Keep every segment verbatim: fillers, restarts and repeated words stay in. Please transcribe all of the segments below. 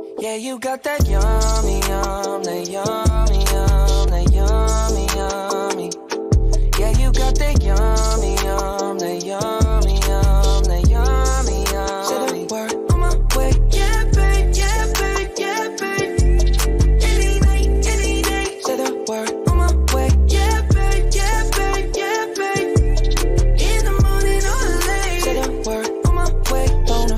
Yeah, you got that yummy, yum, that yummy, yum, that yummy, yummy. Yeah, you got that yummy, yum, that yummy, yum, that yummy, yummy. Say the word on my way. Yeah, babe, yeah, babe, yeah, babe. Any night, any day. Say the word on my way. Yeah, babe, yeah, babe, yeah, babe. In the morning or late. Say the word on my way.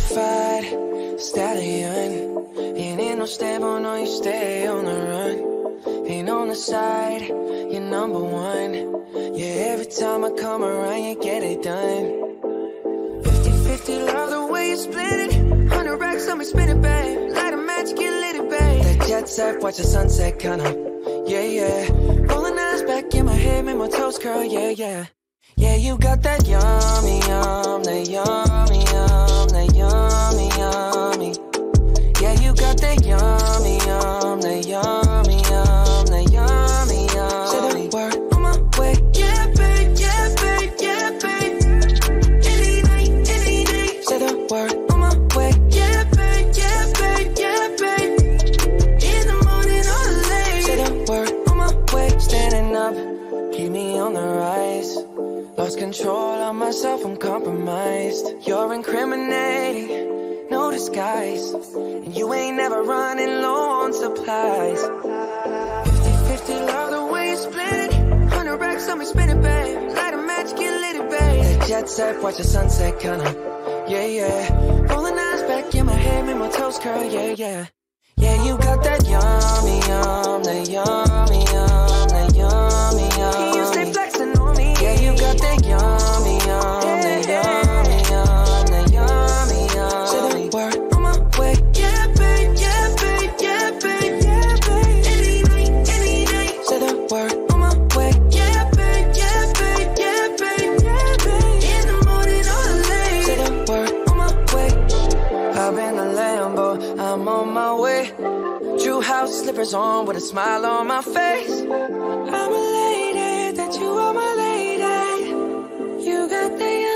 Bonafide stallion. Ain't in no stable, no, you stay on the run. Ain't on the side, you're number one. Yeah, every time I come around, you get it done. Fifty fifty, love the way you split it. Hundred racks on me, spin it, babe. Light a match, get lit, babe. That jet set, watch the sunset, kinda. Yeah, yeah. Rolling eyes back in my head, make my toes curl, yeah, yeah. Yeah, you got that yummy, yum, that yummy, yum, that yummy, yummy. Yeah, you got that yummy, yum, that yummy, yum, that yummy, yum. Say the word on my way. Yeah, babe, yeah, babe, yeah, babe. Any night, any day. Say the word on my way. Yeah, babe, yeah, babe, yeah, babe. In the morning or late. Say the word on my way. Standing up, keep me on the rise. Lost control of myself, I'm compromised. You're incriminating, no disguise. And you ain't never running low on supplies. Fifty fifty, love the way you split it. Hundred racks on me, spin it, babe. Light a match, get lit, babe. That jet set, watch the sunset, kinda. Yeah, yeah. Rolling eyes back in my head, make my toes curl, yeah, yeah. Yeah, you got that yummy, yum, that yummy, yum, that yummy, yum. You stay flexing on me. Yeah, you got that yummy, yum, that yummy, yum, that yummy, yum. Say the word on my way. Yeah, babe, yeah, babe, yeah, babe, yeah, babe. Any night, any day. Say the word on my way. Yeah, babe, yeah, babe, yeah, babe, yeah, babe. In the morning or late. Say the word on my way. Hop in the Lambo, I'm on my way. True house slippers on with a smile on my face. I'm elated that you are my lady. You got the